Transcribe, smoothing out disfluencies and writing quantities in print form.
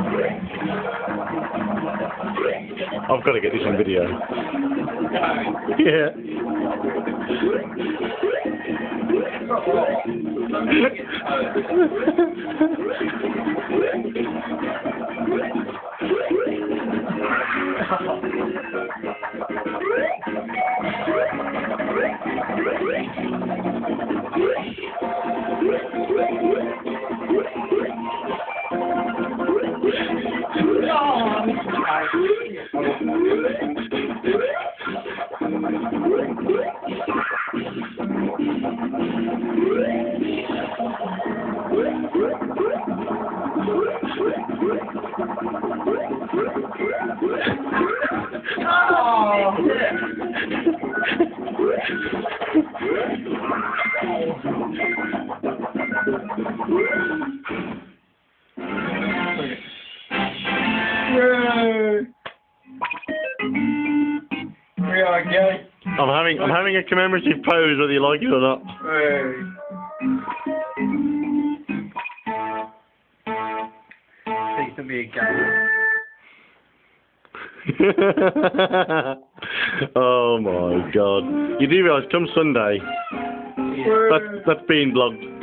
I've got to get this on video. Yeah. I'm having a commemorative pose whether you like it or not. Please don't be a gay. Oh my god. You do realise come Sunday, that's being vlogged.